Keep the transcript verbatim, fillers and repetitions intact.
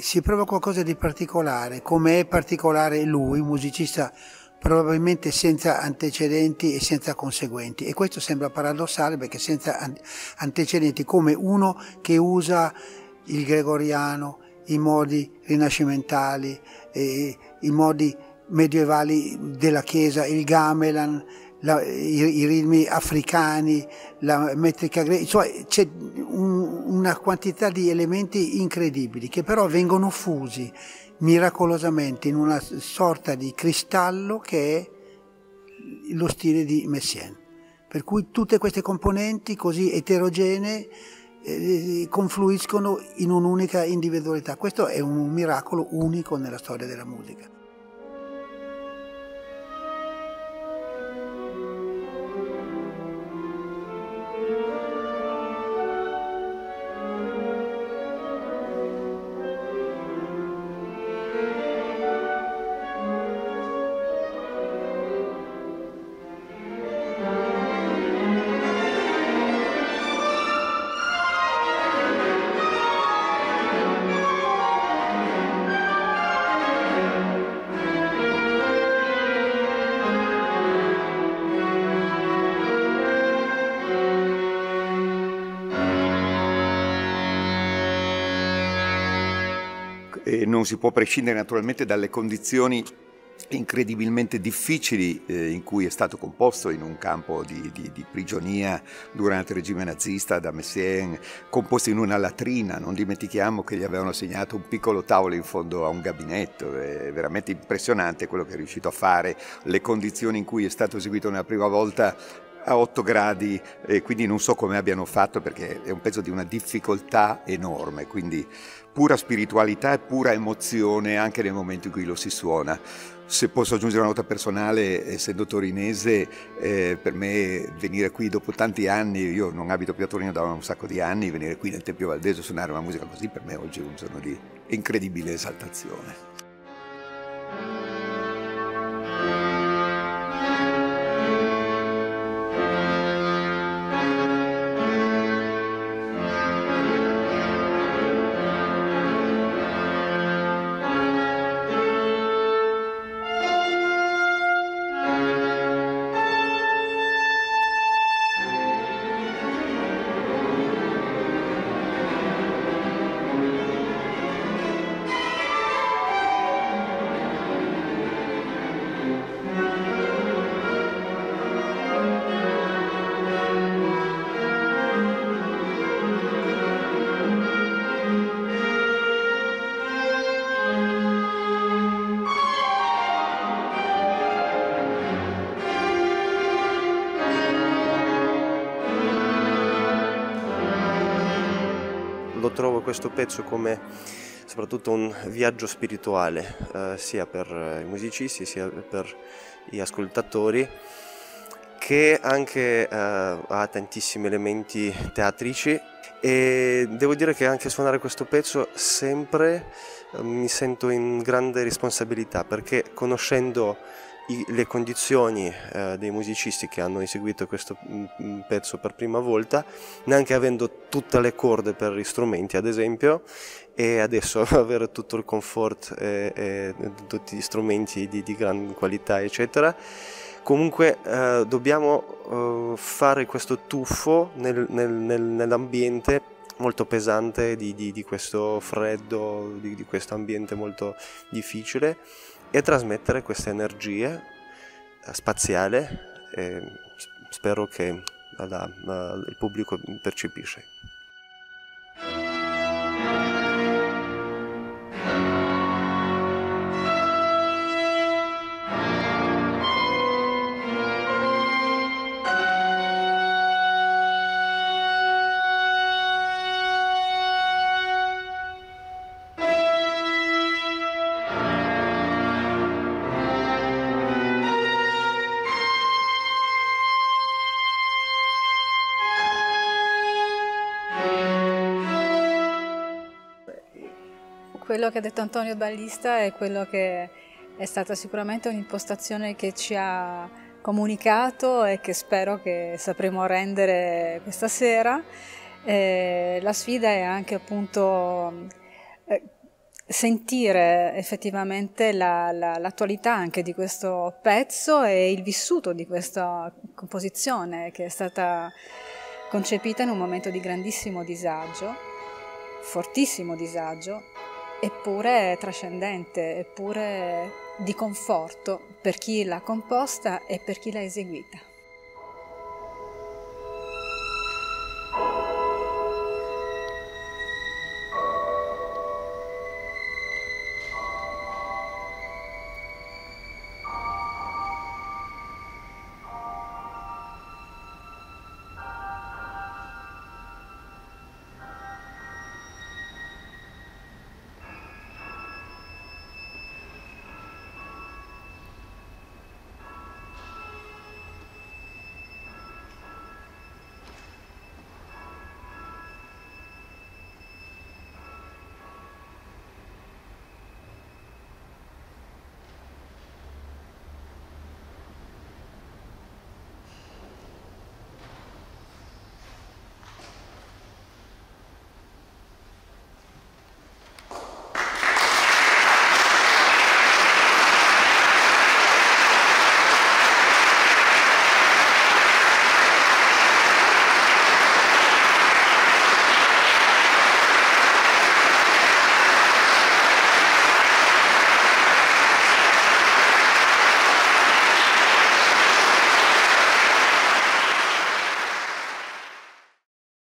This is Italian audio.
si prova qualcosa di particolare, come è particolare lui, un musicista probabilmente senza antecedenti e senza conseguenti, e questo sembra paradossale perché senza antecedenti, come uno che usa il gregoriano, i modi rinascimentali, eh, i modi medievali della Chiesa, il gamelan, la, i, i ritmi africani, la metrica greca, insomma c'è un, una quantità di elementi incredibili che però vengono fusi miracolosamente in una sorta di cristallo che è lo stile di Messiaen. Per cui tutte queste componenti così eterogenee eh, confluiscono in un'unica individualità. Questo è un miracolo unico nella storia della musica. E non si può prescindere naturalmente dalle condizioni incredibilmente difficili eh, in cui è stato composto, in un campo di, di, di prigionia durante il regime nazista da Messiaen, composto in una latrina. Non dimentichiamo che gli avevano assegnato un piccolo tavolo in fondo a un gabinetto. È veramente impressionante quello che è riuscito a fare, le condizioni in cui è stato eseguito nella prima volta a otto gradi, e quindi non so come abbiano fatto, perché è un pezzo di una difficoltà enorme, quindi pura spiritualità e pura emozione anche nel momento in cui lo si suona. Se posso aggiungere una nota personale, essendo torinese, eh, per me venire qui dopo tanti anni, io non abito più a Torino da un sacco di anni, venire qui nel Tempio Valdese a suonare una musica così per me oggi è un giorno di incredibile esaltazione. Lo trovo questo pezzo come soprattutto un viaggio spirituale, eh, sia per i musicisti sia per gli ascoltatori, che anche eh, ha tantissimi elementi teatrici, e devo dire che anche suonare questo pezzo sempre eh, mi sento in grande responsabilità, perché conoscendo le condizioni eh, dei musicisti che hanno eseguito questo mh, pezzo per prima volta, neanche avendo tutte le corde per gli strumenti ad esempio, e adesso avere tutto il comfort e, e tutti gli strumenti di, di gran qualità eccetera, comunque eh, dobbiamo eh, fare questo tuffo nel, nel, nel, nell'ambiente molto pesante di, di, di questo freddo, di, di questo ambiente molto difficile, e trasmettere queste energie spaziale, e spero che la, la, il pubblico percepisce. Quello che ha detto Antonio Ballista è quello che è stata sicuramente un'impostazione che ci ha comunicato e che spero che sapremo rendere questa sera. Eh, la sfida è anche appunto eh, sentire effettivamente la, la, l'attualità anche di questo pezzo e il vissuto di questa composizione che è stata concepita in un momento di grandissimo disagio, fortissimo disagio, eppure trascendente, eppure di conforto per chi l'ha composta e per chi l'ha eseguita.